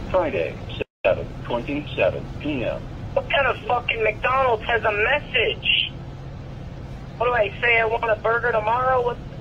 Friday, 7:27 p.m. What kind of fucking McDonald's has a message? What do I say? I want a burger tomorrow? What?